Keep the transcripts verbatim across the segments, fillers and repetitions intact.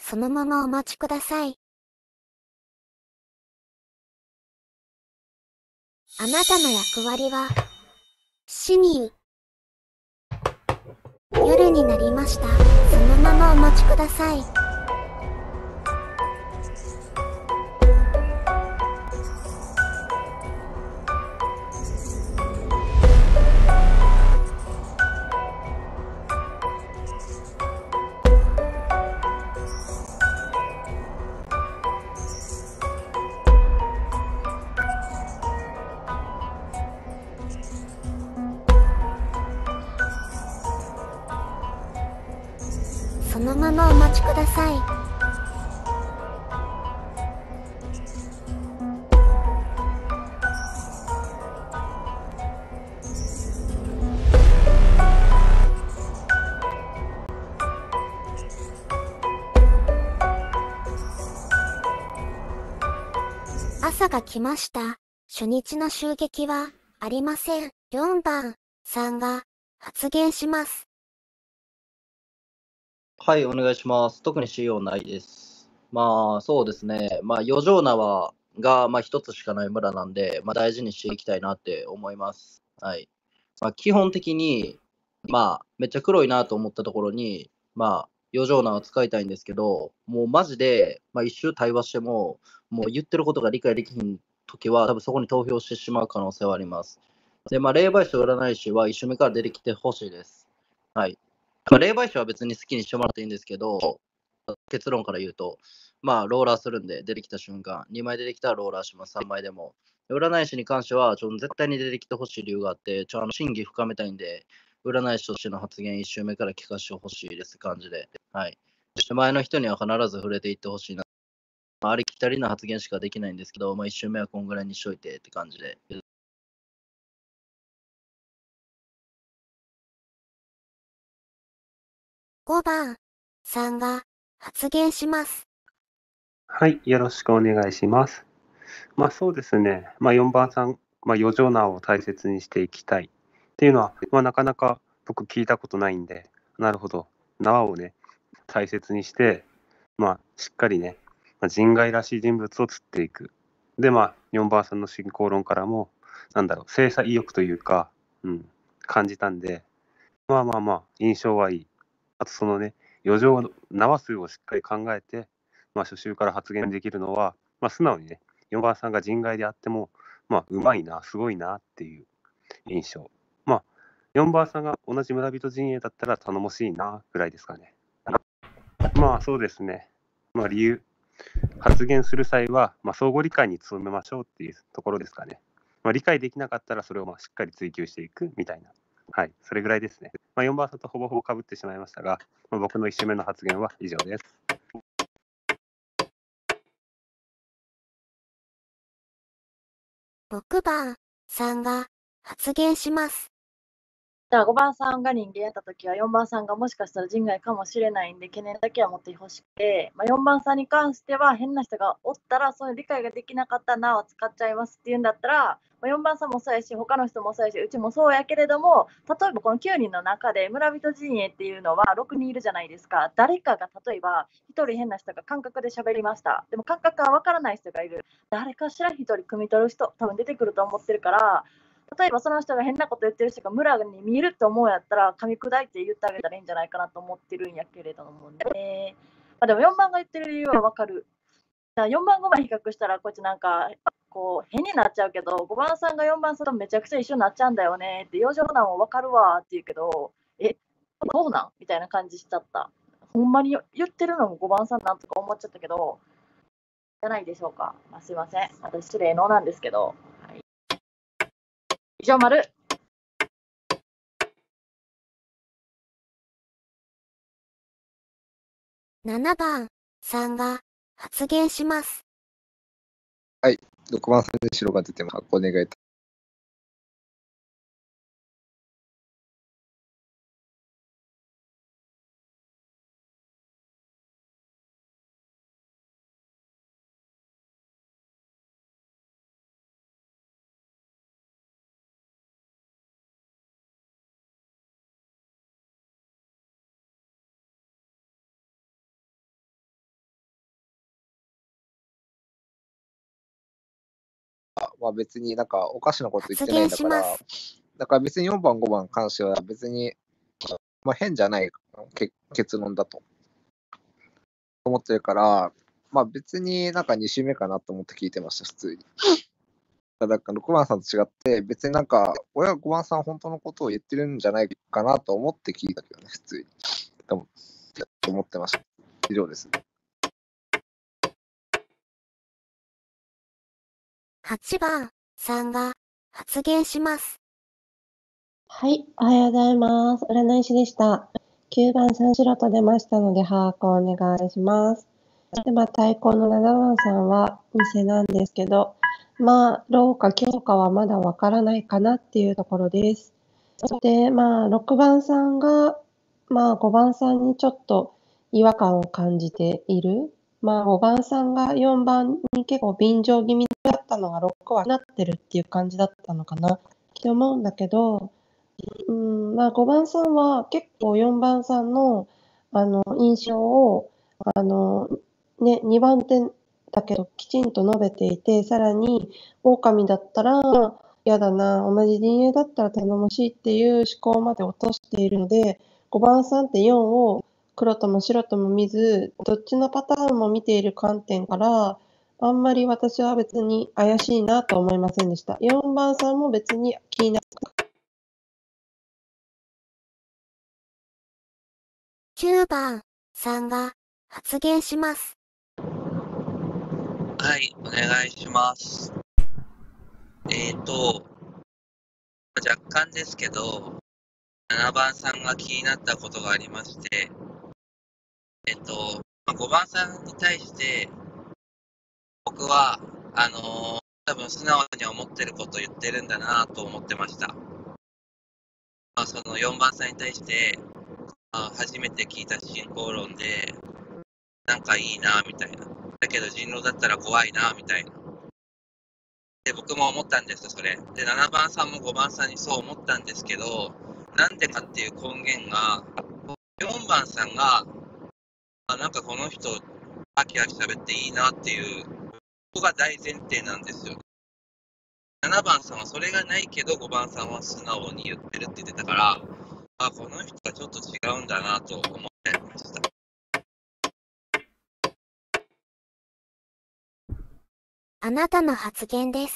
そのままお待ちください。あなたの役割は、市民。夜になりました。そのままお待ちください。そのままお待ちください。朝が来ました。初日の襲撃はありません。よんばんさんが発言します。 はい、お願いします。特に仕様ないです。まあ、そうですね。まあ、余剰縄が、まあ、一つしかない村なんで、まあ、大事にしていきたいなって思います。はい。まあ、基本的に、まあ、めっちゃ黒いなと思ったところに、まあ、余剰縄を使いたいんですけど、もうマジで、まあ、一周対話しても、もう言ってることが理解できひんときは、多分そこに投票してしまう可能性はあります。で、まあ、霊媒師と占い師は一周目から出てきてほしいです。はい。まあ、霊媒師は別に好きにしてもらっていいんですけど、結論から言うと、まあ、ローラーするんで、出てきた瞬間、にまい出てきたらローラーします、さんまいでも。占い師に関しては、ちょ絶対に出てきてほしい理由があって、ちょあの審議深めたいんで、占い師としての発言いっ周目から聞かせてほしいです感じで。はい。で前の人には必ず触れていってほしいな。まあ、ありきたりな発言しかできないんですけど、まあ、いっ周目はこんぐらいにしといてって感じで。 ごばんさんが発言します。 はい、よろしくお願いします。まあそうですね、まあ、よんばんさん、まあ、余剰縄を大切にしていきたいっていうのは、まあ、なかなか僕聞いたことないんで、なるほど、縄をね、大切にして、まあ、しっかりね、まあ、人外らしい人物を釣っていく。で、まあ、よんばんさんの進行論からも、なんだろう、精査意欲というか、うん、感じたんで、まあまあまあ、印象はいい。あとそのね、余剰縄数をしっかり考えて、まあ、初週から発言できるのは、まあ、素直にね、よんばんさんが人外であっても、まあ、うまいな、すごいなっていう印象。まあ、よんばんさんが同じ村人陣営だったら頼もしいな、ぐらいですかね。まあ、そうですね。まあ、理由、発言する際は、まあ、相互理解に努めましょうっていうところですかね。まあ、理解できなかったら、それをまあしっかり追求していくみたいな。はい、それぐらいですね。まあ、よんばんさんとほぼほぼかぶってしまいましたが、まあ、僕のいっ週目の発言は以上です。 ろくばんさんが発言します。 じゃあごばんさんが人間やったときはよんばんさんがもしかしたら人外かもしれないんで懸念だけは持ってほしくて、まあ、よんばんさんに関しては変な人がおったらそういう理解ができなかったらなお使っちゃいますっていうんだったら、まあ、よんばんさんもそうやし他の人もそうやしうちもそうやけれども、例えばこのきゅうにんの中で村人陣営っていうのはろくにんいるじゃないですか。誰かが例えばひとり変な人が感覚で喋りました。でも感覚がわからない人がいる。誰かしらひとり汲み取る人多分出てくると思ってるから、例えばその人が変なこと言ってる人が村に見えると思うんやったら噛み砕いて言ってあげたらいいんじゃないかなと思ってるんやけれどもね。まあ、でもよんばんが言ってる理由はわかる。だからよんばんごばん比較したらこいつなんかこう変になっちゃうけど、ごばんさんがよんばんさんとめちゃくちゃ一緒になっちゃうんだよねって、養生なんもわかるわって言うけど、え、そうなんみたいな感じしちゃった。ほんまに言ってるのもごばんさんなんとか思っちゃったけど、じゃないでしょうか。まあ、すいません。私失礼のなんですけど。はい、以上、丸。 ななばんさんが発言します。 はい、ろくばんさんで白が出てます。お願いいたまあ、別になんかおかしなこと言って発言ないんだから、 します。 だから別によんばん、ごばんに関しては別に、まあ、変じゃないけ結論だと思ってるから、まあ別になんかに周目かなと思って聞いてました、普通に。だからろくばんさんと違って、別になんか、俺はごばんさん本当のことを言ってるんじゃないかなと思って聞いたけどね、普通に。と思ってました。以上です。 はちばんさんが発言します。 はい、おはようございます。占い師でした。きゅうばんさん白と出ましたので、把握をお願いします。で、まあ、対抗のななばんさんは偽なんですけど、まあ、ローか強かはまだわからないかなっていうところです。で、まあ、ろくばんさんが、まあ、ごばんさんにちょっと違和感を感じている。まあ、ごばんさんがよんばんに結構便乗気味だったのがろくはなってるっていう感じだったのかなって思うんだけど、うん、まあ、ごばんさんは結構よんばんさんの、あの印象をあの、ね、にばんてだけどきちんと述べていて、さらに狼だったら嫌だな、同じ陣営だったら頼もしいっていう思考まで落としているので、ごばんさんってよんを黒とも白とも見ず、どっちのパターンも見ている観点から、あんまり私は別に怪しいなと思いませんでした。よんばんさんも別に気になきゅうばんさんが発言します。 はい、お願いします。えーと、若干ですけど、ななばんさんが気になったことがありまして、えっと、まあごばんさんに対して、僕は、あのー多分素直に思ってることを言ってるんだなと思ってました。まあ、そのよんばんさんに対して、まあ、初めて聞いた進行論で、なんかいいなみたいな。だけど人狼だったら怖いなみたいな。で、僕も思ったんです、それ。で、ななばんさんもごばんさんにそう思ったんですけど、なんでかっていう根源が、よんばんさんが、あ、なんかこの人、ハキハキ喋っていいなっていう、ここが大前提なんですよ。ななばんさんはそれがないけど、ごばんさんは素直に言ってるって言ってたから、あ、この人はちょっと違うんだなと思ってました。 あなたの発言です。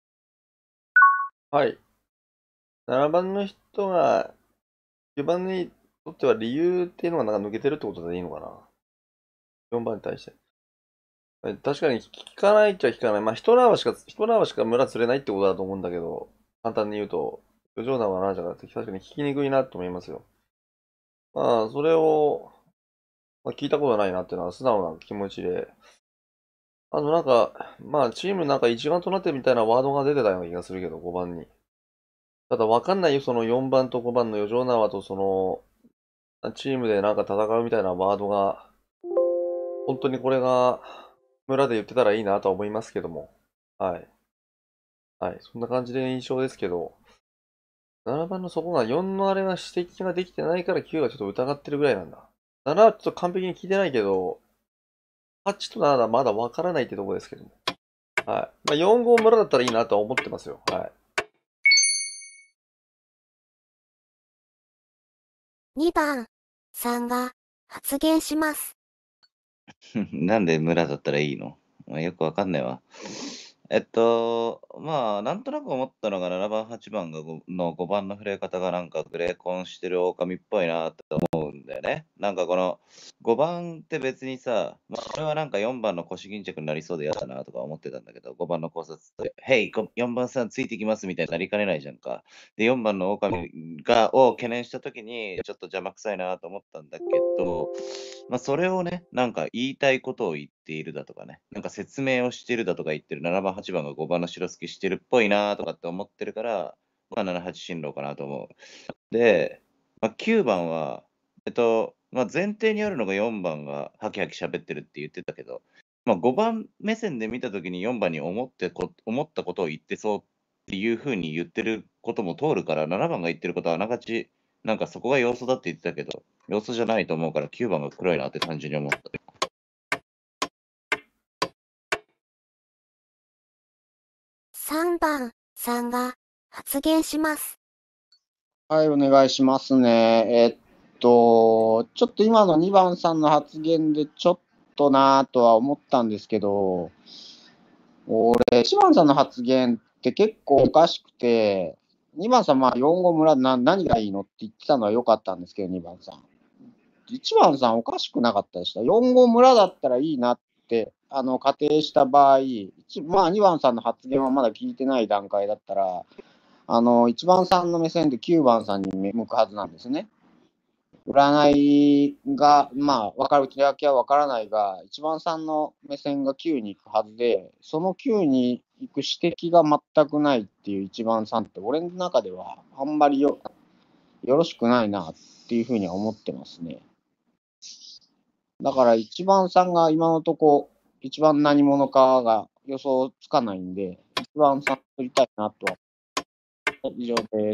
はい。ななばんの人が、きゅうばんにとっては理由っていうのがなんか抜けてるってことでいいのかな ?よん 番に対して。確かに聞かないっちゃ聞かない。まあ、一縄しか、一縄しか村釣れないってことだと思うんだけど、簡単に言うと、余剰縄は何じゃなくて、確かに聞きにくいなと思いますよ。まあ、それを、まあ、聞いたことないなっていうのは素直な気持ちで、あとなんか、まあ、チームなんか一丸となってみたいなワードが出てたような気がするけど、ごばんに。ただわかんないよ、そのよんばんとごばんの余剰縄とその、チームでなんか戦うみたいなワードが、本当にこれが村で言ってたらいいなとは思いますけども。はい。はい。そんな感じで印象ですけど、ななばんのそこがよんのあれが指摘ができてないからきゅうがちょっと疑ってるぐらいなんだ。ななはちょっと完璧に聞いてないけど、はちとななはまだわからないってとこですけども。はい。まあ、よん、ご村だったらいいなとは思ってますよ。はい。 にばんさんが発言します。 なんで村だったらいいの？まあよくわかんないわ。えっと、まあ、なんとなく思ったのがななばん、はちばんがごのごばんの触れ方がなんかグレーコンしてる狼っぽいなって思うんだよね。なんかこのごばんって別にさ、まあ、これはなんかよんばんの腰巾着になりそうで嫌だなとか思ってたんだけど、ごばんの考察って、へい、よんばんさんついてきますみたいになりかねないじゃんか。で、よんばんの狼がを懸念したときに、ちょっと邪魔くさいなと思ったんだけど、まあ、それをね、なんか言いたいことを言っているだとかね、なんか説明をしてるだとか言ってるななばん、はちばんがごばんの白付きしてるっぽいなとかって思ってるから、まあ、なな、はち進路かなと思う。で、まあ、きゅうばんは、えっと、まあ、前提にあるのがよんばんがハキハキ喋ってるって言ってたけど、まあ、ごばん目線で見たときによんばんに思ってこ思ったことを言ってそうっていうふうに言ってることも通るから、ななばんが言ってることはあながち、なんかそこが要素だって言ってたけど、要素じゃないと思うからきゅうばんが黒いなって単純に思った。 さんばんさんが発言します。 はい、お願いしますね。えっと、ちょっと今のにばんさんの発言でちょっとなぁとは思ったんですけど、俺、いちばんさんの発言って結構おかしくて、にばんさん、まあよん号村な何がいいのって言ってたのは良かったんですけど、にばんさん。いちばんさんおかしくなかったでした。よん号村だったらいいなって、あの、仮定した場合、まあにばんさんの発言はまだ聞いてない段階だったら、あの、いちばんさんの目線できゅうばんさんに向くはずなんですね。占いが、まあ、分かる気だけは分からないが、いちばんさんの目線がきゅうに行くはずで、そのきゅうに行く指摘が全くないっていういちばんさんって、俺の中ではあんまりよよろしくないなっていうふうには思ってますね。だからいちばんさんが今のとこ、一番何者かが予想つかないんで、いちばんさん取りたいなとは。以上です。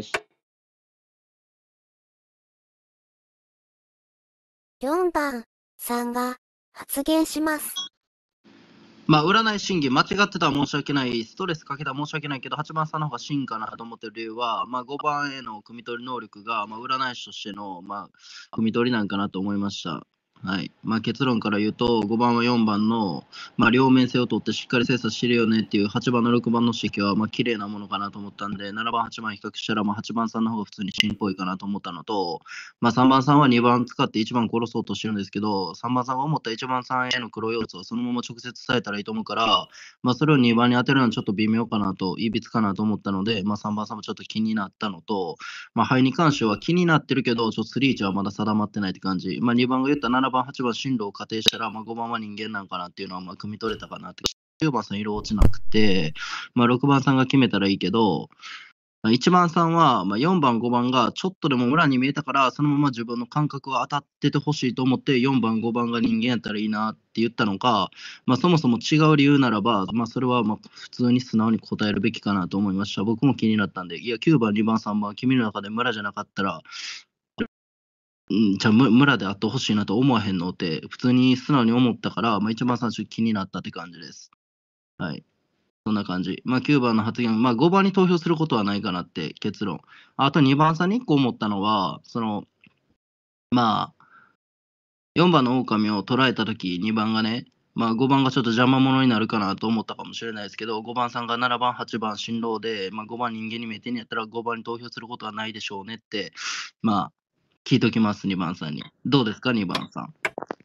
よんばんさんが発言します。 まあ、占い審議、間違ってたら申し訳ない、ストレスかけたら申し訳ないけど、はちばんさんの方が真かなと思ってる理由は、まあ、ごばんへの汲み取り能力が、まあ、占い師としての、まあ、汲み取りなんかなと思いました。はいまあ、結論から言うと、ごばんはよんばんの、まあ、両面性を取ってしっかり精査してるよねっていうはちばんのろくばんの指摘は、まあ綺麗なものかなと思ったんで、ななばん、はちばん比較したら、まあ、はちばんさんの方が普通に真っぽいかなと思ったのと、まあ、さんばんさんはにばん使っていちばん殺そうとしてるんですけど、さんばんさんが思ったいちばんさんへの黒要素をそのまま直接伝えたらいいと思うから、まあ、それをにばんに当てるのはちょっと微妙かなと、いびつかなと思ったので、まあ、さんばんさんもちょっと気になったのと、まあ、肺に関しては気になってるけど、ちょっとスリーチはまだ定まってないって感じ。まあ、にばんが言ったななばん、はちばん進路を仮定したら、まあ、ごばんは人間なんかなっていうのは、まあ、汲み取れたかなって。きゅうばんさん色落ちなくて、まあ、ろくばんさんが決めたらいいけど、いちばんさんは、まあ、よんばん、ごばんがちょっとでも裏に見えたから、そのまま自分の感覚が当たっててほしいと思って、よんばん、ごばんが人間やったらいいなって言ったのか、まあ、そもそも違う理由ならば、まあ、それはまあ普通に素直に答えるべきかなと思いました。僕も気になったんで、いや、きゅうばん、にばん、さんばん、君の中で村じゃなかったら、うん、じゃあむ村であってほしいなと思わへんのって、普通に素直に思ったから、まあ、いちばんさんちょっと気になったって感じです。はい。そんな感じ。まあ、きゅうばんの発言、まあ、ごばんに投票することはないかなって結論。あとにばんさんにいっこ思ったのは、その、まあ、よんばんの狼を捉えたとき、にばんがね、まあ、ごばんがちょっと邪魔者になるかなと思ったかもしれないですけど、ごばんさんがななばん、はちばん新郎で、まあ、ごばん人間に見えてんやったらごばんに投票することはないでしょうねって、まあ、聞いときます、にばんさんに。どうですか、にばんさん。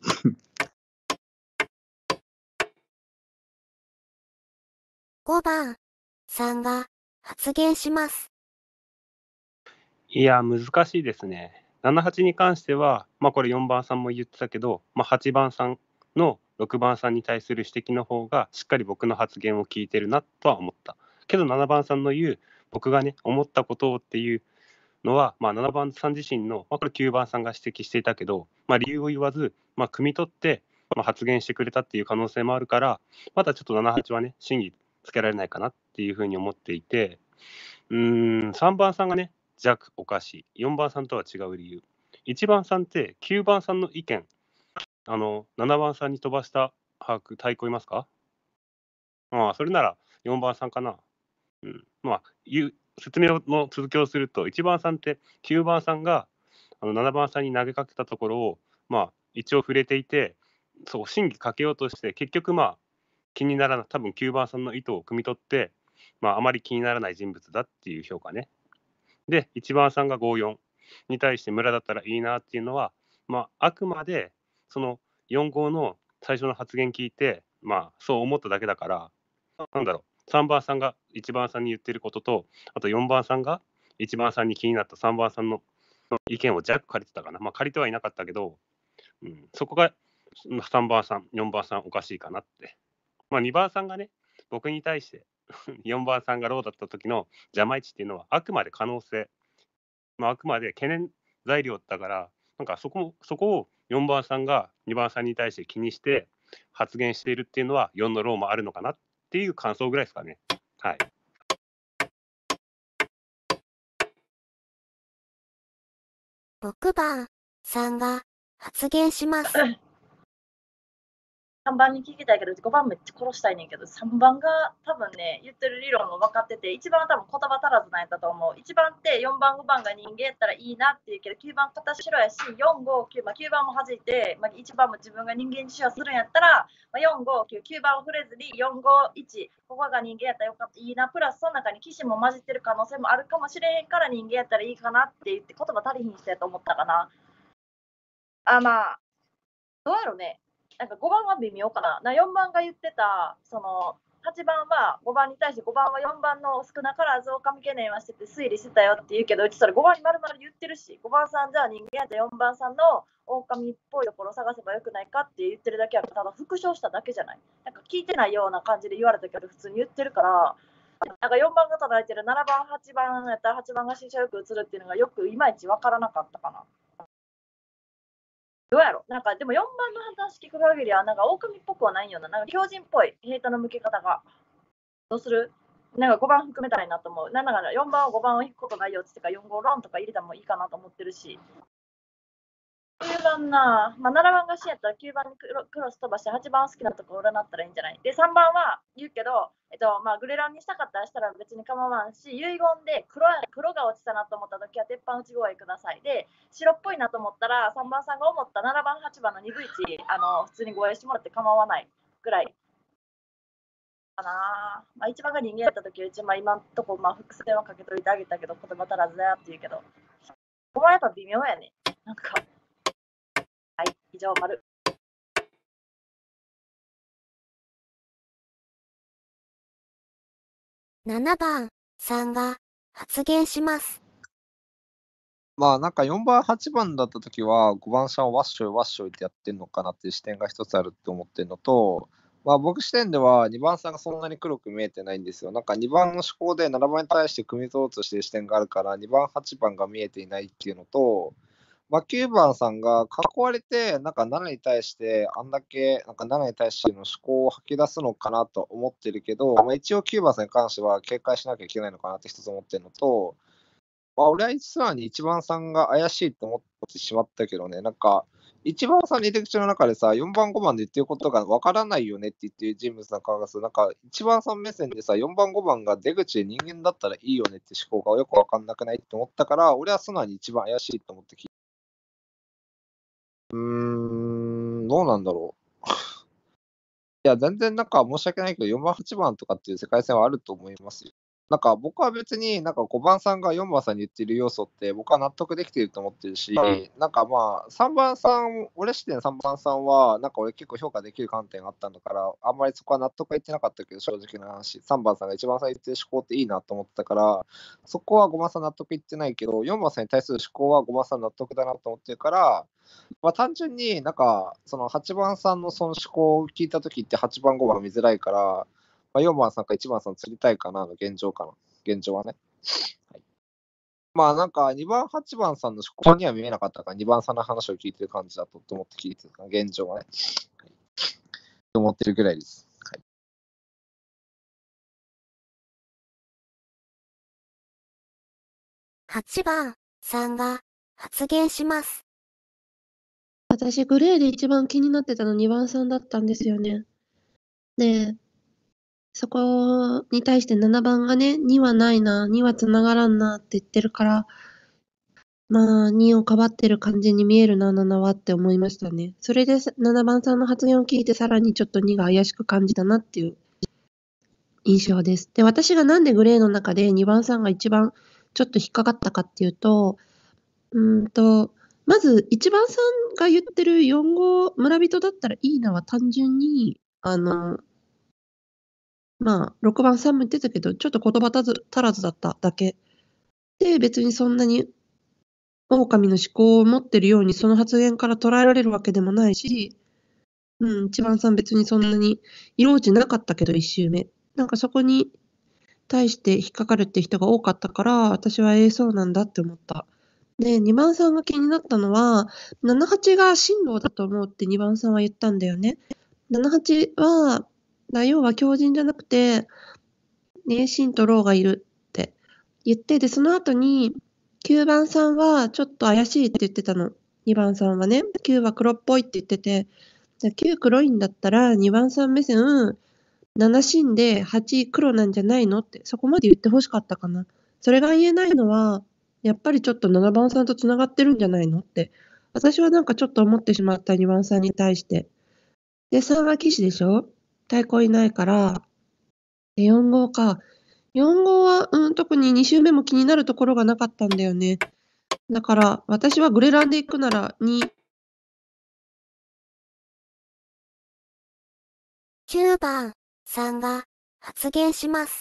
ごばんさんが発言します。 いや、難しいですね。なな、はちに関しては、まあこれよんばんさんも言ってたけど、まあ、はちばんさんのろくばんさんに対する指摘の方がしっかり僕の発言を聞いてるなとは思った。けどななばんさんの言う僕がね思ったことをっていうのは、まあ、ななばんさん自身の、まあ、これきゅうばんさんが指摘していたけど、まあ、理由を言わず、まあ、汲み取って、まあ、発言してくれたっていう可能性もあるから、まだちょっとなな、はちはね審議つけられないかなっていうふうに思っていて、うーんさんばんさんがね弱おかしい、よんばんさんとは違う理由、いちばんさんってきゅうばんさんの意見、あのななばんさんに飛ばした把握対抗いますか？まあそれならよんばんさんかな。うん、まあ言う説明の続きをすると、いちばんさんってきゅうばんさんがあのななばんさんに投げかけたところを、まあ、一応触れていて、そう審議かけようとして、結局まあ気にならない、多分きゅうばんさんの意図を汲み取って、まあ、あまり気にならない人物だっていう評価ね。で、いちばんさんがご、よんに対して村だったらいいなっていうのは、まあ、あくまでそのよん号の最初の発言聞いて、まあ、そう思っただけだから、なんだろう、さんばんさんがいちばんさんに言ってることと、あとよんばんさんがいちばんさんに気になったさんばんさんの意見を弱借りてたかな。まあ、借りてはいなかったけど、うん、そこがさんばんさん、よんばんさんおかしいかなって。まあ、にばんさんがね、僕に対してよんばんさんがローだった時の邪魔位置っていうのはあくまで可能性、まあ、あくまで懸念材料だから、なんかそこそこをよんばんさんがにばんさんに対して気にして発言しているっていうのはよんのローもあるのかなっていう感想ぐらいですかね。はい。 ろくばんさんが発言します。 さんばんに聞きたいけど、ごばんめっちゃ殺したいねんけど、さんばんが多分ね、言ってる理論も分かってて、いちばんは多分言葉足らずなんやったと思う。いちばんってよんばん、ごばんが人間やったらいいなっていうけど、きゅうばん片白やし、よん、ご、きゅう、まあ、きゅうばんも弾いて、まあ、いちばんも自分が人間に使用するんやったら、まあ、よん、ご、きゅう、きゅうばんを触れずによん、ご、いち、ここが人間やったらよかったいいな、プラスその中に騎士も混じってる可能性もあるかもしれへんから人間やったらいいかなって言って言葉足りひんしてと思ったかな。あ、まあ、どうやろね。なんかごばんは微妙かな。なよんばんが言ってた、その、はちばんはごばんに対してごばんはよんばんの少なからず狼懸念はしてて推理してたよって言うけど、うちそれごばんに丸々言ってるし、ごばんさんじゃあ人間やったらよんばんさんの狼っぽいところを探せばよくないかって言ってるだけやから、ただ復唱しただけじゃない。なんか聞いてないような感じで言われたけど、普通に言ってるから、なんかよんばんが叩いてるななばん、はちばんやったらはちばんが新車よく映るっていうのがよくいまいちわからなかったかな。どうやろなんかでもよんばんの話聞く限りはなんか狼っぽくはないような、なんか強靭っぽいヘータの向け方が。どうするなんかごばん含めたいなと思う。なんだからよんばんをごばんを引くことないよって言ってからよんごロンとか入れたもいいかなと思ってるし。きゅうばんな、まあ、ななばんが死やったらきゅうばんにクロクロス飛ばしてはちばん好きなところ占ったらいいんじゃないで、さんばんは言うけど、えっとまあ、グレランにしたかったらしたら別に構わんし、遺言で 黒, 黒が落ちたなと思った時は鉄板内声ください。で、白っぽいなと思ったらさんばんさんが思ったななばん、はちばんのにぶいちあの普通に護衛してもらって構わないぐらいかな。まあ、いちばんが人間やった時はうち、まあ、今んとこ、まあ、伏線はかけといてあげたけど言葉足らずだよって言うけど、ここはやっぱ微妙やね。なんかはい、以上、丸。 ななばんさんが発言します。 まあなんかよんばん、はちばんだった時はごばんさんをワッショイワッショイってやってんのかなっていう視点が一つあるって思ってるのと、まあ僕視点ではにばんさんがそんなに黒く見えてないんですよ。なんかにばんの思考でななばんに対して組み取ろうとしている視点があるからにばん、はちばんが見えていないっていうのと、まあ、きゅうばんさんが囲われて、なんかななに対して、あんだけ、なんかななに対しての思考を吐き出すのかなと思ってるけど、まあ、一応きゅうばんさんに関しては警戒しなきゃいけないのかなって一つ思ってるのと、まあ、俺は実はにいちばんさんが怪しいと思ってしまったけどね、なんか、いちばんさんの入り口の中でさ、よんばん、ごばんで言ってることがわからないよねって言ってる人物の顔がする、なんか、いちばんさん目線でさ、よんばん、ごばんが出口で人間だったらいいよねって思考がよくわかんなくないって思ったから、俺は素直に一番怪しいと思って聞いて。うーん、どうなんだろう。いや、全然なんか申し訳ないけど、よんばん、はちばんとかっていう世界線はあると思いますよ。なんか僕は別に、なんかごばんさんがよんばんさんに言ってる要素って僕は納得できていると思ってるし、なんかまあ、さんばんさん、俺視点さんばんさんは、なんか俺結構評価できる観点があったんだから、あんまりそこは納得いってなかったけど、正直な話、さんばんさんがいちばんさん言ってる思考っていいなと思ったから、そこはごばんさん納得いってないけど、よんばんさんに対する思考はごばんさん納得だなと思ってるから、まあ、単純になんか、そのはちばんさんのその思考を聞いたときってはちばん、ごばん見づらいから、まあ、よんばんさんかいちばんさん釣りたいかなの現状かな。現状はね。はい、まあなんかにばん、はちばんさんの思考には見えなかったから、にばんさんの話を聞いてる感じだとと思って聞いてるから、現状はね。はい、と思ってるぐらいです。はい、 はちばんさんが発言します。 私、グレーで一番気になってたのにばんさんだったんですよね。で、そこに対してななばんがね、にはないな、には繋がらんなって言ってるから、まあ、にをかばってる感じに見えるな、ななはって思いましたね。それでななばんさんの発言を聞いて、さらにちょっとにが怪しく感じたなっていう印象です。で、私がなんでグレーの中でにばんさんが一番ちょっと引っかかったかっていうと、うーんと、まずいちばんさんが言ってるよん号村人だったらいいなは単純に、あの、まあ、ろくばんさんも言ってたけど、ちょっと言葉足らずだっただけ。で、別にそんなに狼の思考を持ってるようにその発言から捉えられるわけでもないし、うん、いちばんさん別にそんなに色落ちなかったけど、一周目。なんかそこに対して引っかかるって人が多かったから、私はええそうなんだって思った。で、にばんさんが気になったのは、ななはちが進路だと思うってにばんさんは言ったんだよね。ななはちは、要は強靭じゃなくて、ね、真とローがいるって言って、で、その後に、きゅうばんさんはちょっと怪しいって言ってたの。にばんさんはね。きゅうは黒っぽいって言ってて、 きゅう黒いんだったらにばんさん目線なな死んではち黒なんじゃないのって、そこまで言ってほしかったかな。それが言えないのは、やっぱりちょっとななばんさんとつながってるんじゃないのって、私はなんかちょっと思ってしまったにばんさんに対して。で、さんは騎士でしょ、対抗いないから、でよん号か。よん号は、うん、特にに周目も気になるところがなかったんだよね。だから、私はグレランで行くならに。 きゅうばんさんが発言します。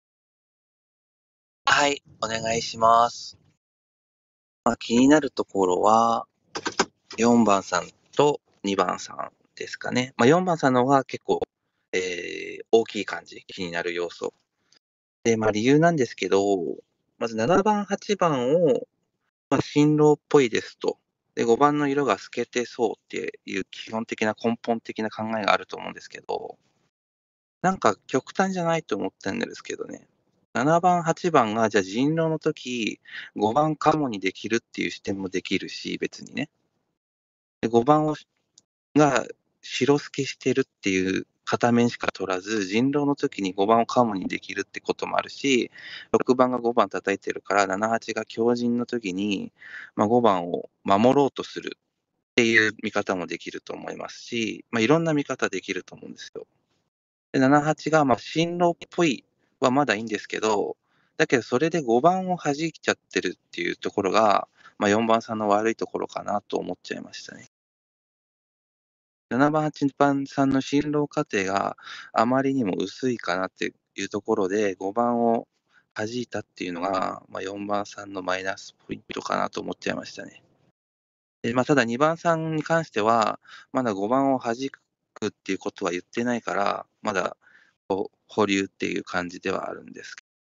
はい、お願いします。まあ、気になるところは、よんばんさんとにばんさんですかね。まあ、よんばんさんの方が結構、えー大きい感じ、気になる要素。で、まあ、理由なんですけど、まずななばん、はちばんを、まあ、新郎っぽいですと。で、ごばんの色が透けてそうっていう基本的な根本的な考えがあると思うんですけど、なんか極端じゃないと思ってるんですけどね。ななばん、はちばんが、じゃあ人狼の時、ごばんカモにできるっていう視点もできるし、別にね。で、ごばんをが白透けしてるっていう片面しか取らず、人狼の時にごばんをカモにできるってこともあるし、ろくばんがごばん叩いてるから、なな、はちが強人の時に、まあ、ごばんを守ろうとするっていう見方もできると思いますし、まあ、いろんな見方できると思うんですよ。で、なな、はちが、まあ、新郎っぽいはまだいいんですけど、だけどそれでごばんを弾いちゃってるっていうところが、まあ、よんばんさんの悪いところかなと思っちゃいましたね。ななばん、はちばんさんの進路過程があまりにも薄いかなっていうところで、ごばんを弾いたっていうのが、まあ、よんばんさんのマイナスポイントかなと思っちゃいましたね。で、まあ、ただにばんさんに関しては、まだごばんを弾くっていうことは言ってないから、まだこう保留っていう感じではあるんです。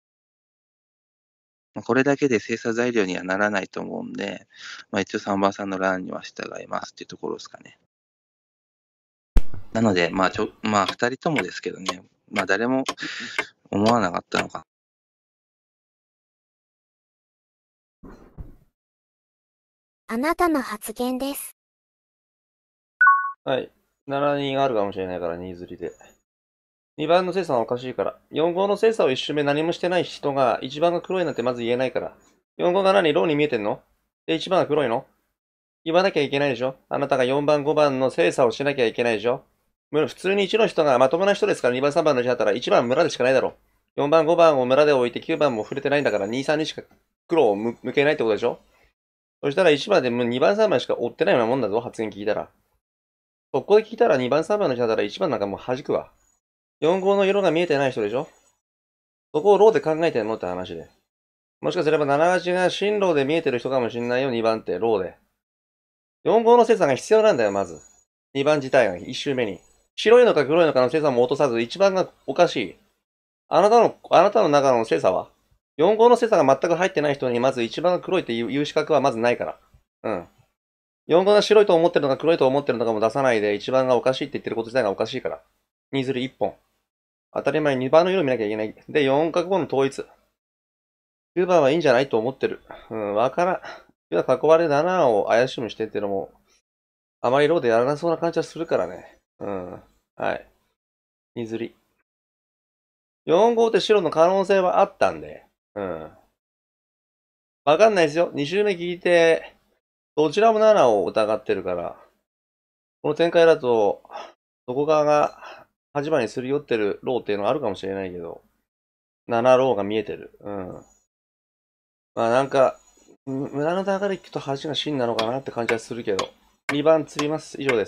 まあ、これだけで精査材料にはならないと思うんで、まあ、一応さんばんさんの欄には従いますっていうところですかね。なので、まあちょ、まあ、ふたりともですけどね、まあ、誰も思わなかったのか。 あなたの発言です。 はい。ななにんあるかもしれないから、にずりで。にばんの精査はおかしいから。よん号の精査をいち周目何もしてない人が、いちばんが黒いなんてまず言えないから。よん号が何ローに見えてんので、いちばんが黒いの言わなきゃいけないでしょ。あなたがよんばん、ごばんの精査をしなきゃいけないでしょ。普通にいちの人がまともな人ですからにばん、さんばんの人だったらいちばん村でしかないだろ。よんばん、ごばんを村で置いてきゅうばんも触れてないんだからに、さんにしか黒を向けないってことでしょ。そしたらいちばんでもうにばん、さんばんしか追ってないようなもんだぞ、発言聞いたら。そこで聞いたらにばん、さんばんの人だったらいちばんなんかもう弾くわ。よん号の色が見えてない人でしょ。そこをローで考えてんのって話で。もしかすればなな、はちが進路で見えてる人かもしんないよ、にばんってローで。よん号の精査が必要なんだよ、まず。にばん自体がいち周目に。白いのか黒いのかの精査も落とさず、いちばんがおかしい。あなたの、あなたの中の精査は ?よん 号の精査が全く入ってない人に、まずいちばんが黒いっていう資格はまずないから。うん。よん号が白いと思ってるのか黒いと思ってるのかも出さないで、いちばんがおかしいって言ってること自体がおかしいから。にずりいっぽん。当たり前ににばんの色見なきゃいけない。で、よんかごの統一。きゅうばんはいいんじゃないと思ってる。うん、わからん。きゅうばん囲われななを怪しむしてっていうのも、あまりローでやらなそうな感じはするからね。うん。はい。にずり。よん号って白の可能性はあったんで。うん。わかんないですよ。に周目聞いて、どちらもななを疑ってるから、この展開だと、どこ側がはちばんにすり寄ってるローっていうのはあるかもしれないけど、ななローが見えてる。うん。まあなんか、村の流れ聞くとはちが真なのかなって感じはするけど、にばん釣ります。以上です。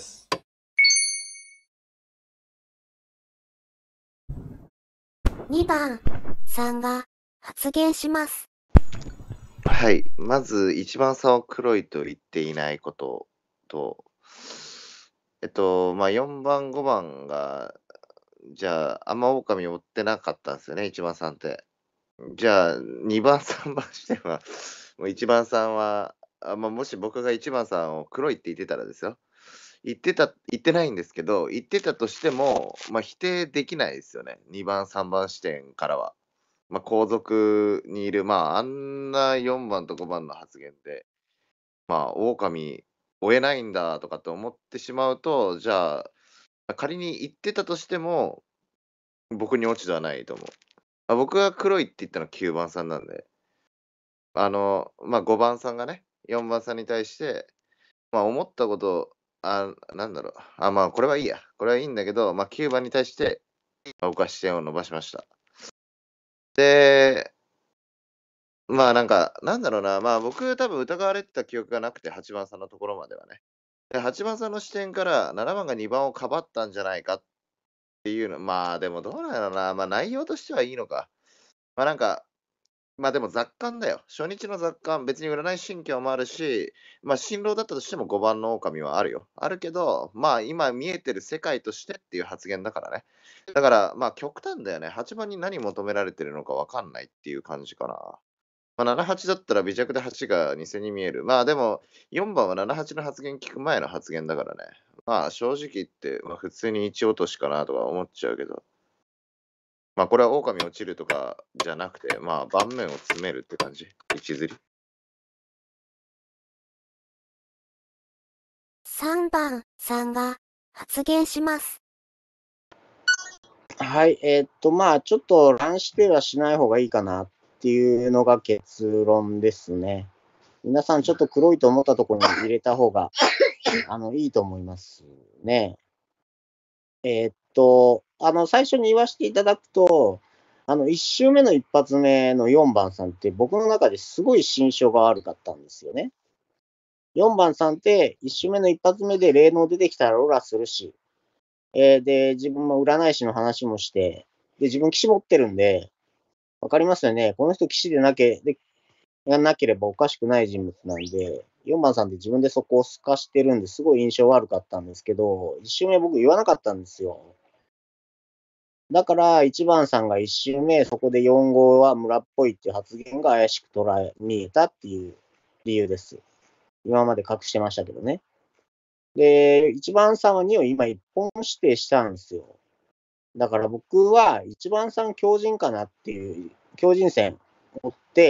にばんさんが発言します。 はい。まず、いちばんさんを黒いと言っていないことと、えっと、まあ、よんばん、ごばんが、じゃあ、あんま狼を追ってなかったんですよね、いちばんさんって。じゃあ、にばん、さんばん視点は、もういちばんさんは、あまあ、もし僕がいちばんさんを黒いって言ってたらですよ。言ってた、言ってないんですけど、言ってたとしても、まあ、否定できないですよね。にばん、さんばん視点からは。まあ、後続にいる、まあ、あんなよんばんとごばんの発言で、まあ、狼追えないんだとかって思ってしまうと、じゃあ、仮に言ってたとしても、僕に落ち度はないと思う。あ僕が黒いって言ったのはきゅうばんさんなんで、あの、まあ、ごばんさんがね、よんばんさんに対して、まあ、思ったことを、あ、なんだろう、あ、まあ、これはいいや。これはいいんだけど、まあ、きゅうばんに対して、まあ僕は視点を伸ばしました。で、まあなんか、なんだろうな、まあ僕多分疑われてた記憶がなくて、はちばんさんのところまではね。で、はちばんさんの視点からななばんがにばんをかばったんじゃないかっていうの、まあでもどうなんだろうな、まあ内容としてはいいのか。まあなんか、まあでも雑感だよ。初日の雑感、別に占い信教もあるし、まあ新郎だったとしてもごばんの狼はあるよ。あるけど、まあ今見えてる世界としてっていう発言だからね。だからまあ極端だよね。はちばんに何求められてるのかわかんないっていう感じかな。まあ、なな、はちだったら微弱ではちが偽に見える。まあでも、よんばんはなな、はちの発言聞く前の発言だからね。まあ正直言って、まあ、普通にいち落としかなとか思っちゃうけど。まあこれは狼落ちるとかじゃなくて、まあ盤面を詰めるって感じ。一釣り。 さんばんさんが発言します。 はい、えーっと、まあ、ちょっと乱してはしない方がいいかなっていうのが結論ですね。皆さん、ちょっと黒いと思ったところに入れた方が、あの、いいと思いますね。えーっと、あの、最初に言わせていただくと、あの、いち周目の一発目のよんばんさんって僕の中ですごい心象が悪かったんですよね。よんばんさんっていち周目の一発目で霊能出てきたらオラするし、えーで、自分も占い師の話もして、で、自分騎士持ってるんで、わかりますよね。この人騎士でなけ、で、がなければおかしくない人物なんで、よんばんさんって自分でそこを透かしてるんですごい印象悪かったんですけど、いち周目僕言わなかったんですよ。だから、いちばんさんがいち周目、そこでよん号は村っぽいっていう発言が怪しく捉え、見えたっていう理由です。今まで隠してましたけどね。で、いちばんさんはにを今一本指定したんですよ。だから僕はいちばんさん強靭かなっていう、強靭線を追って、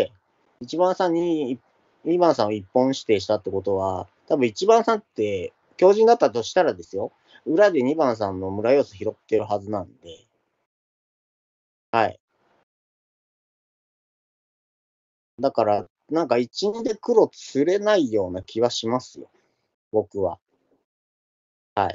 いちばんさんににばんさんを一本指定したってことは、多分いちばんさんって強靭だったとしたらですよ、裏でにばんさんの村要素拾ってるはずなんで、はい。だから、なんかいち、にで黒釣れないような気はしますよ。僕は。はい。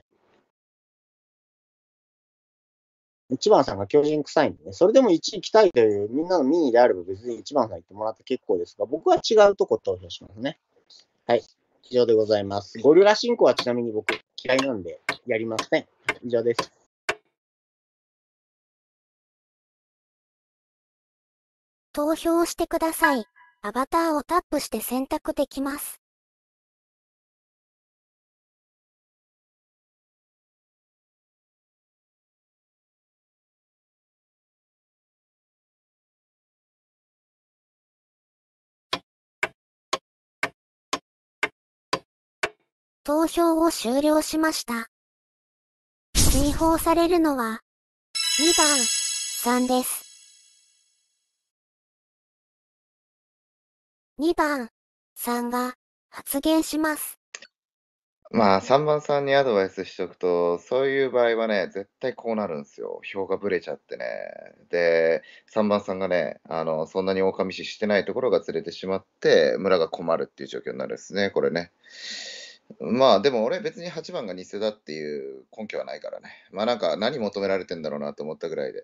いちばんさんが強靭臭いんでね。それでもいち行きたいというみんなの民意であれば別にいちばんさん言ってもらって結構ですが、僕は違うとこ投票しますね。はい。以上でございます。ゴリラ進行はちなみに僕嫌いなんでやりません。以上です。 投票してください。アバターをタップして選択できます。投票を終了しました。追放されるのはにばんさんです。にばんさんが発言します。 まあさんばんさんにアドバイスしておくと、そういう場合はね、絶対こうなるんですよ。票がぶれちゃってね。で、さんばんさんがね、あの、そんなに狼視してないところがずれてしまって、村が困るっていう状況になるんですね、これね。まあでも俺別にはちばんが偽だっていう根拠はないからね。まあなんか何求められてんだろうなと思ったぐらいで。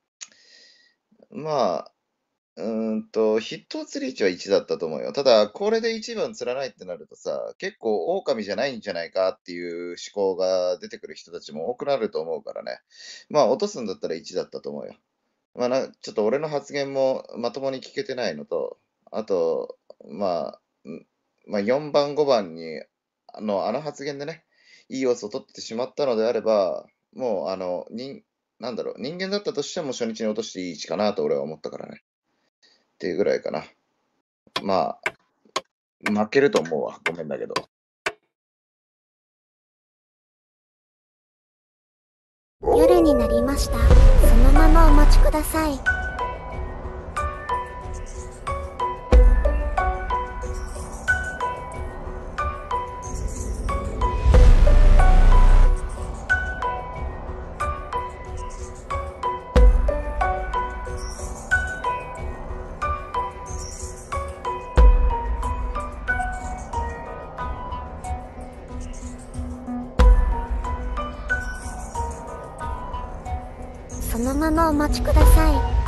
まあ、うーんと、筆頭釣り位置はいちだったと思うよ。ただ、これでいちばん釣らないってなるとさ、結構狼じゃないんじゃないかっていう思考が出てくる人たちも多くなると思うからね。まあ落とすんだったらいちだったと思うよ。まあな、ちょっと俺の発言もまともに聞けてないのと、あと、まあ、んまあよんばん、ごばんに、あの、あの発言でね、いい要素を取ってしまったのであれば、もう、あの、人、なんだろう、人間だったとしても初日に落としていい位置かなと俺は思ったからね。っていうぐらいかな。まあ、負けると思うわ。ごめんだけど。 夜になりました。そのままお待ちください。 そのままお待ちください。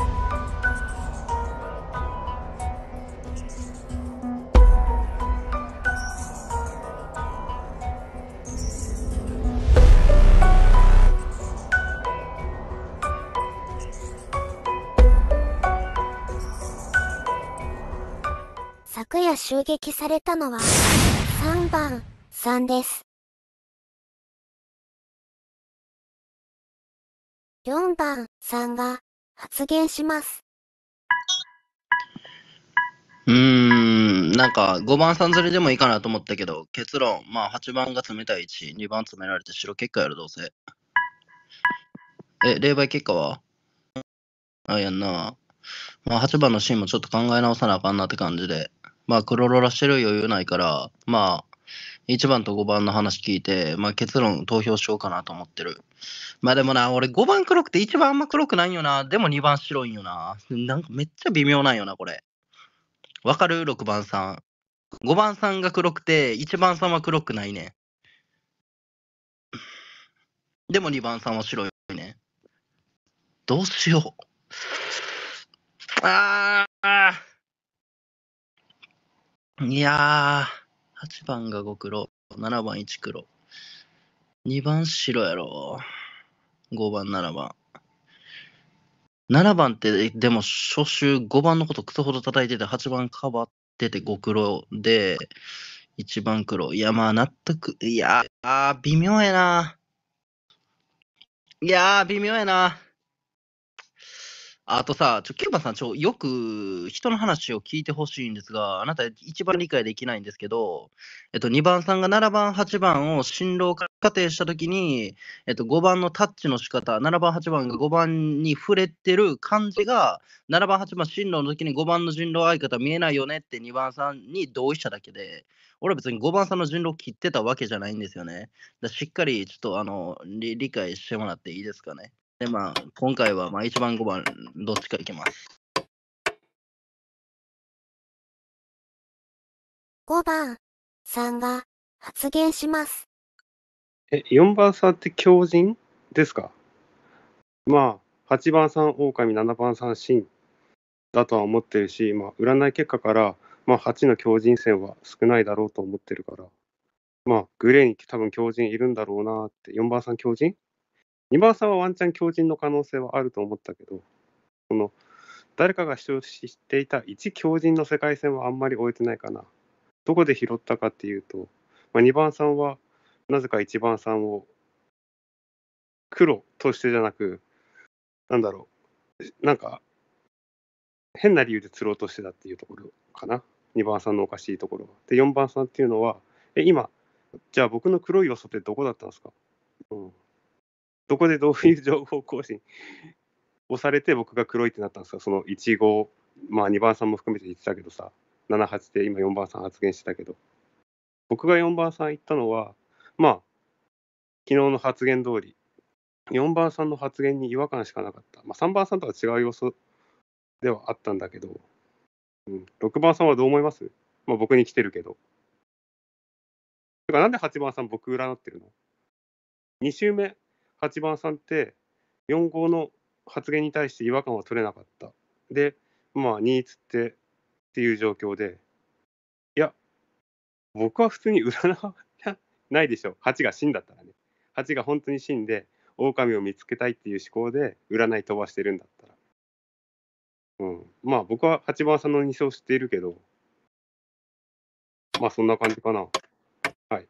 昨夜襲撃されたのはさんばんさんです。よんばんさんが発言します。 うーん、なんかごばんさん釣りでもいいかなと思ったけど、結論、まあはちばんが冷たい位置、にばん詰められて白結果やろ、どうせ。え、霊媒結果はあ、やんな。まあはちばんのシーンもちょっと考え直さなあかんなって感じで。まあ黒ロラしてる余裕ないから、まあいちばんとごばんの話聞いて、まあ結論投票しようかなと思ってる。まあでもな、俺ごばん黒くていちばんあんま黒くないんよな。でもにばん白いんよな。なんかめっちゃ微妙なんよな、これ。わかる ?ろくばんさん。ごばんさんが黒くて、いちばんさんは黒くないねん。でもにばんさんは白いね。どうしよう。あー。いやー。はちばんがご黒、ななばんいち黒。にばん白やろ。ごばん、ななばん。ななばんって、でも初週ごばんのことクソほど叩いてて、はちばんかばっててご黒で、いちばん黒。いや、まあ納得。いやー、微妙やな。いやー、微妙やな。あとさ、ちょ、キューバさん、ちょ、よく人の話を聞いてほしいんですが、あなた一番理解できないんですけど、えっと、にばんさんがななばん、はちばんを進路仮定したときに、えっと、ごばんのタッチの仕方、ななばん、はちばんがごばんに触れてる感じが、ななばん、はちばん進路の時にごばんの人狼相方見えないよねってにばんさんに同意しただけで、俺は別にごばんさんの人狼を切ってたわけじゃないんですよね。だしっかりちょっとあの理理解してもらっていいですかね。で、まあ、今回はまあいちばん、ごばん、どっちかいきます。 ごばんさんが発言します。 え、よんばんさんって強靭ですか？まあ、はちばんさん狼、ななばんさん神だとは思ってるし、まあ、占い結果から、まあ、はちの強靭線は少ないだろうと思ってるから、まあ、グレーに多分強靭いるんだろうなって、よんばんさん強靭 ?に 番さんはワンチャン強靭の可能性はあると思ったけど、その誰かが主張していたいち強靭の世界線はあんまり終えてないかな。どこで拾ったかっていうと、まあ、にばんさんはなぜかいちばんさんを黒としてじゃなく、なんだろう、なんか変な理由で釣ろうとしてたっていうところかな。にばんさんのおかしいところは。で、よんばんさんっていうのは、え、今、じゃあ僕の黒い要素ってどこだったんですか？うん、どこでどういう情報更新をされて僕が黒いってなったんですか？そのいちご、まあにばんさんも含めて言ってたけどさ、なな、はちで今よんばんさん発言してたけど、僕がよんばんさん言ったのは、まあ、昨日の発言通り、よんばんさんの発言に違和感しかなかった。まあ、さんばんさんとは違う要素ではあったんだけど、うん、ろくばんさんはどう思います？まあ、僕に来てるけど。てか、なんではちばんさん僕占ってるの？ に 週目、はちばんさんってよん号の発言に対して違和感は取れなかった。で、まあ、につってっていう状況で、いや、僕は普通に占わないでしょ。はちが死んだったらね。はちが本当に死んで、狼を見つけたいっていう思考で占い飛ばしてるんだったら。うん。まあ僕ははちばんさんのに勝知っているけど、まあそんな感じかな。はい。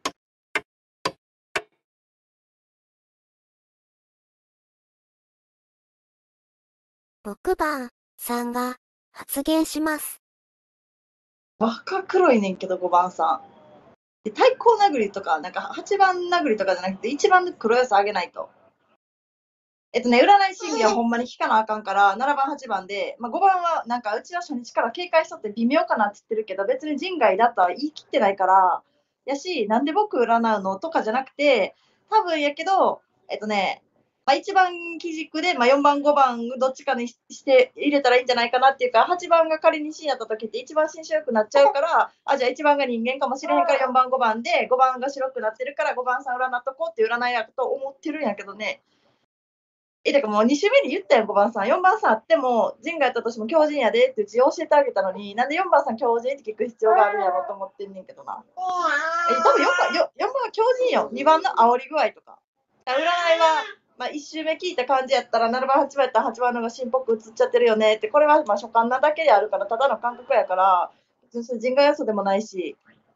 ろくばんさんが発言します。 バカ黒いねんけど、ごばんさん。で対抗殴りとか、なんかはちばん殴りとかじゃなくて、いちばんの黒いやつあげないと。えっとね、占い審議はほんまに引かなあかんから、ななばん、はちばんで、まあ、ごばんはなんかうちは初日から警戒しとって微妙かなって言ってるけど、別に人外だとは言い切ってないから、やし、なんで僕占うのとかじゃなくて、多分やけど、えっとね、まあ、いちばん基軸で、まあ、よんばん、ごばんどっちかにして入れたらいいんじゃないかなっていうか、はちばんが仮に死んやった時って一番心象良くなっちゃうから、あ、じゃあいちばんが人間かもしれへんからよんばん、ごばんで、ごばんが白くなってるからごばんさん占っとこうっていう占いやと思ってるんやけどね。 え、だからもうに周目に言ったよ、ごばんさん。よんばんさんあっても、陣がやったとしても強靭やでってうち教えてあげたのに、なんでよんばんさん強靭って聞く必要があるんやろうと思ってんねんけどな。え、多分よんばん、よよんばんは強靭よ。にばんの煽り具合とか。占いは、まあ、いち周目聞いた感じやったら、ななばん、はちばんやったらはちばんの方が芯っぽく映っちゃってるよねって、これはまあ所感なだけであるから、ただの感覚やから、別にそれ人外要素でもないし、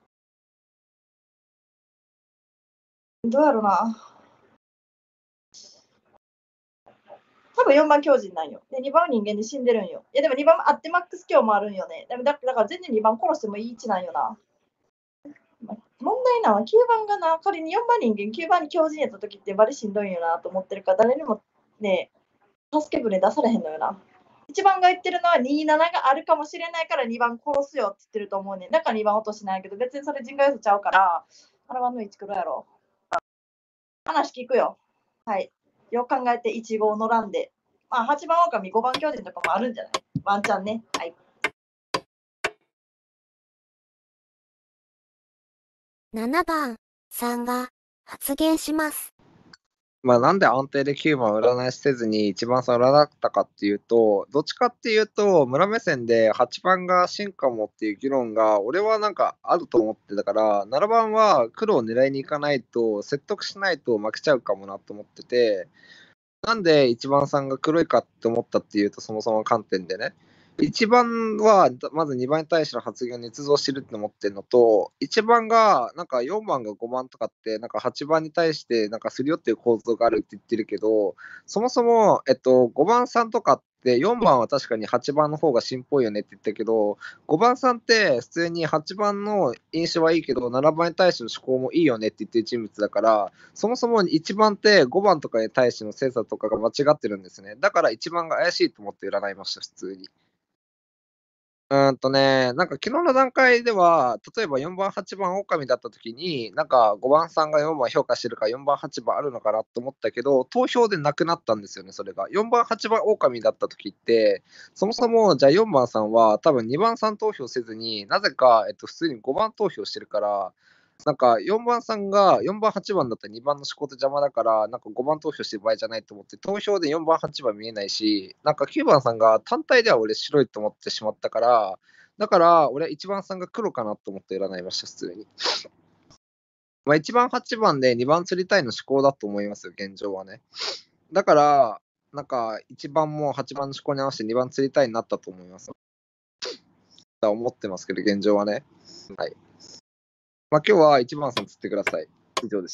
どうやろうな。多分よんばん強靭なんよ。で、にばんは人間で死んでるんよ。いや、でもにばんあってマックス強もあるんよね。でもだだから全然にばん殺してもいい位置なんよな。ま問題なのはきゅうばんがな、仮によんばん人間、きゅうばんに強靭やった時ってバリしんどいんよなと思ってるから、誰にもね、助け舟出されへんのよな。いちばんが言ってるのはにじゅうなながあるかもしれないからにばん殺すよって言ってると思うねん。だからにばん落としないけど、別にそれ人外要素ちゃうから、ななばんのいち黒やろ。話聞くよ。はい。よく考えていち号の欄で。まあ、はちばん狼、ごばん巨人とかもあるんじゃない？ワンチャンね。はい。 ななばんさんが発言します。 まあ、なんで安定できゅうばん占いせずにいちばんさん占ったかっていうと、どっちかっていうと、村目線ではちばんが進化もっていう議論が、俺はなんかあると思ってたから、ななばんは黒を狙いに行かないと、説得しないと負けちゃうかもなと思ってて、なんでいちばんさんが黒いかって思ったっていうと、そもそも観点でね。いちばんは、まずにばんに対しての発言を捏造してるって思ってるのと、いちばんが、なんかよんばんがごばんとかって、なんかはちばんに対して、なんかすり寄ってる構造があるって言ってるけど、そもそも、えっと、ごばんさんとかって、よんばんは確かにはちばんの方が芯っぽいよねって言ったけど、ごばんさんって普通にはちばんの印象はいいけど、ななばんに対しての思考もいいよねって言ってる人物だから、そもそもいちばんってごばんとかに対しての精査とかが間違ってるんですね。だからいちばんが怪しいと思って占いました、普通に。うーんとね、なんか昨日の段階では、例えばよんばん、はちばん狼だった時に、なんかごばんさんがよんばん評価してるからよんばん、はちばんあるのかなと思ったけど、投票でなくなったんですよね、それが。よんばん、はちばん狼だった時って、そもそもじゃあよんばんさんは多分にばんさん投票せずに、なぜか、えっと、普通にごばん投票してるから、なんかよんばんさんがよんばん、はちばんだったらにばんの思考で邪魔だから、なんかごばん投票してる場合じゃないと思って、投票でよんばん、はちばん見えないし、なんかきゅうばんさんが単体では俺白いと思ってしまったから、だから俺はいちばんさんが黒かなと思って占いました、普通に。まあ、いちばん、はちばんでにばん釣りたいの思考だと思いますよ、現状はね。だから、なんかいちばんもはちばんの思考に合わせてにばん釣りたいになったと思います。と思ってますけど、現状はね。はい。まあ、今日はいちばんさん釣ってください。以上です。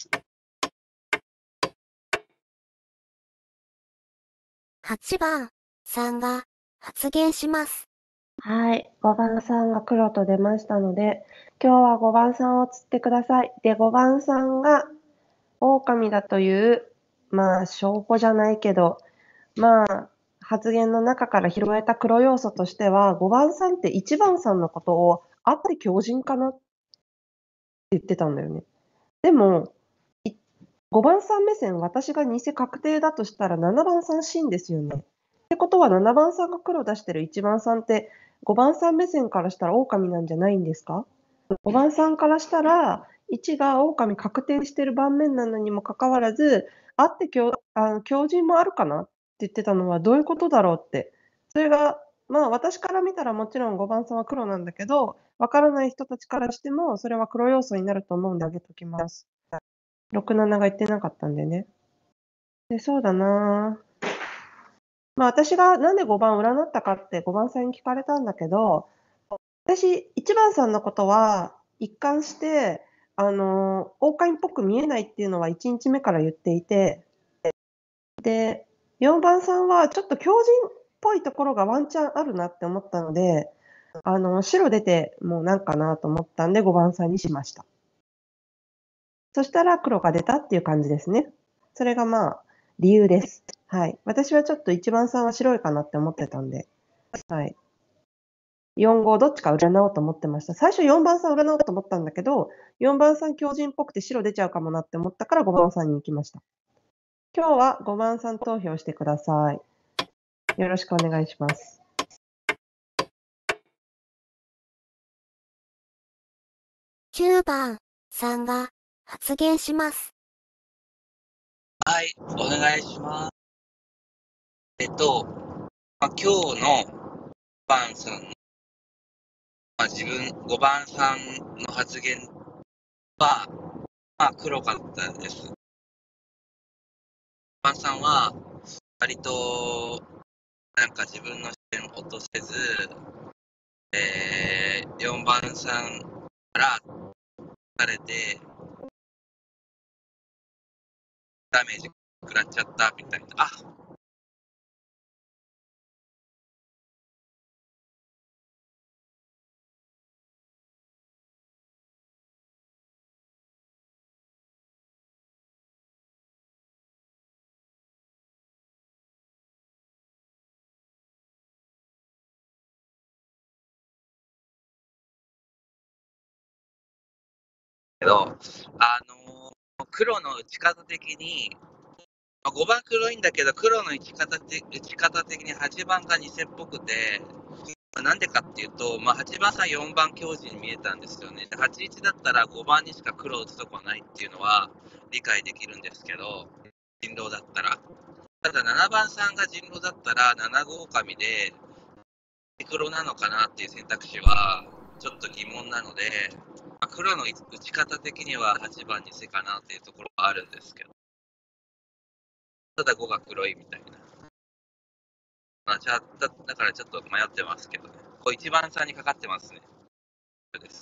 はちばんさんが発言します。 はい。ごばんさんが黒と出ましたので、今日はごばんさんを釣ってください。で、ごばんさんが狼だという、まあ、証拠じゃないけど、まあ、発言の中から拾えた黒要素としては、ごばんさんっていちばんさんのことをあって強靭かなって言ってたんだよね。でも、いごばんさん目線、私が偽確定だとしたらななばんさん真ですよね。ってことはななばんさんが黒出してるいちばんさんってごばんさん目線からしたら狼なんじゃないんですか？ごばんさんからしたらいちが狼確定してる盤面なのにもかかわらず、あって強あの強靭もあるかなって言ってたのはどういうことだろうって。それが、まあ私から見たらもちろんごばんさんは黒なんだけど、わからない人たちからしてもそれは黒要素になると思うんであげときます。ろく、ななが言ってなかったんでね。で、そうだなぁ。まあ私がなんでごばん占ったかってごばんさんに聞かれたんだけど、私いちばんさんのことは一貫して、あの、狼っぽく見えないっていうのはいちにちめから言っていて、で、よんばんさんはちょっと強靭っぽいところがワンチャンあるなって思ったので、あの、白出てもうなんかなと思ったんでごばんさんにしました。そしたら黒が出たっていう感じですね。それがまあ理由です。はい。私はちょっといちばんさんは白いかなって思ってたんで、はい。よん、ごどっちか占おうと思ってました。最初よんばんさん占おうと思ったんだけど、よんばんさん強靭っぽくて白出ちゃうかもなって思ったからごばんさんに行きました。今日はごばんさん投票してください。よろしくお願いします。 きゅうばんさんが発言します。 はい、お願いします。 えっと、まあ、今日のごばんさんの、まあ、自分、ごばんさんの発言は、まあ、黒かったです。ごばんさんは、割と、なんか自分の視点を落とせず、えー、よんばんさんからされて、ダメージ食らっちゃったみたいな。あ、けど、あのー、黒の打ち方的に、まあ、ごばん黒いんだけど、黒の打ち方的打ち方的にはちばんが偽っぽくて、まあ、なんでかっていうと、まあ、はちばんさんよんばん強靭に見えたんですよね。ではちいちだったらごばんにしか黒を打つとこないっていうのは理解できるんですけど、人狼だったら。ただななばんさんが人狼だったらななご狼で黒なのかなっていう選択肢はちょっと疑問なので、まあ、黒の打ち方的にははちばん偽かなっていうところはあるんですけど、ただごが黒いみたいな。まあ、じゃあだだからちょっと迷ってますけどね。これいちばんさんにかかってますね。そうです。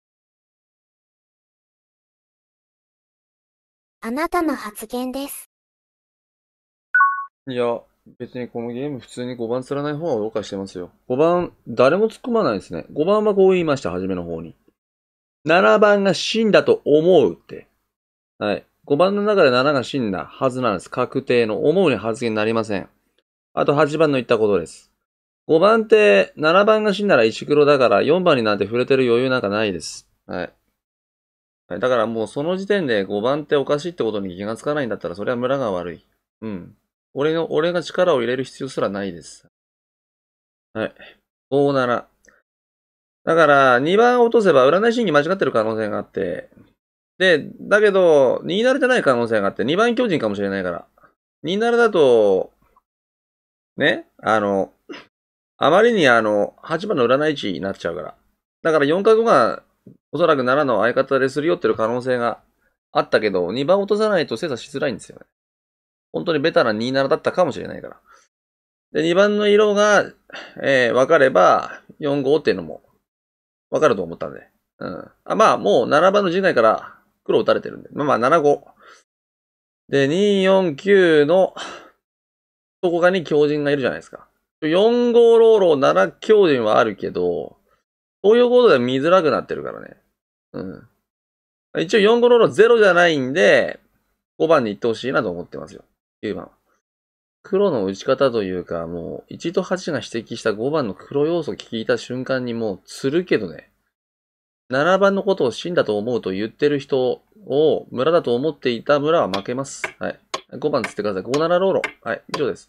あなたの発言です。 いや、別にこのゲーム普通にごばん釣らない方がどうかしてますよ。ごばん、誰も突っ込まないですね。ごばんはこう言いました、初めの方に。ななばんが死んだと思うって。はい。ごばんの中でななが死んだはずなんです。確定の思うに発言になりません。あとはちばんの言ったことです。ごばんってななばんが死んだら石黒だからよんばんになんて触れてる余裕なんかないです。はい。だからもうその時点でごばんっておかしいってことに気がつかないんだったらそれは村が悪い。うん。俺の、俺が力を入れる必要すらないです。はい。ごなな。だから、にばん落とせば占い審議間違ってる可能性があって、で、だけど、になるじゃない可能性があって、にばん強靭かもしれないから。になるだと、ね、あの、あまりにあの、はちばんの占い値になっちゃうから。だからよんかごが、おそらくななの相方ですり寄ってる可能性があったけど、にばん落とさないと精査しづらいんですよね。本当にベタなにななだったかもしれないから。で、にばんの色が、えー、分かれば、よんごっていうのも分かると思ったんで。うん。あ、まあ、もうななばんの次回から黒打たれてるんで。まあまあ、ななご。で、によんきゅうの、どこかに強靭がいるじゃないですか。よんごローローなな強靭はあるけど、そういうことで見づらくなってるからね。うん。一応よんごローローゼロじゃないんで、ごばんに行ってほしいなと思ってますよ。きゅうばんは。黒の打ち方というか、もういちとはちが指摘したごばんの黒要素を聞いた瞬間にもう釣るけどね。ななばんのことを死んだと思うと言ってる人を村だと思っていた村は負けます。はい。ごばん釣ってください。ごななローロー。はい。以上です。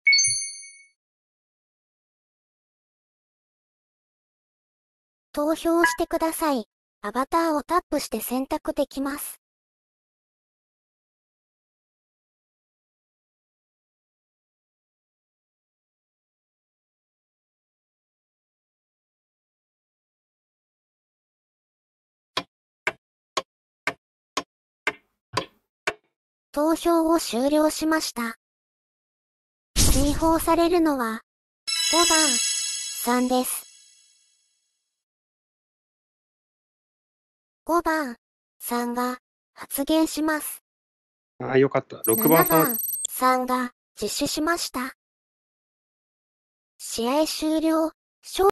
投票してください。アバターをタップして選択できます。投票を終了しました。追放されるのはごばんさんです。ごばんさんが発言します。 ああ、よかった。ろくばんさんはななばんさんが実施しました。試合終了。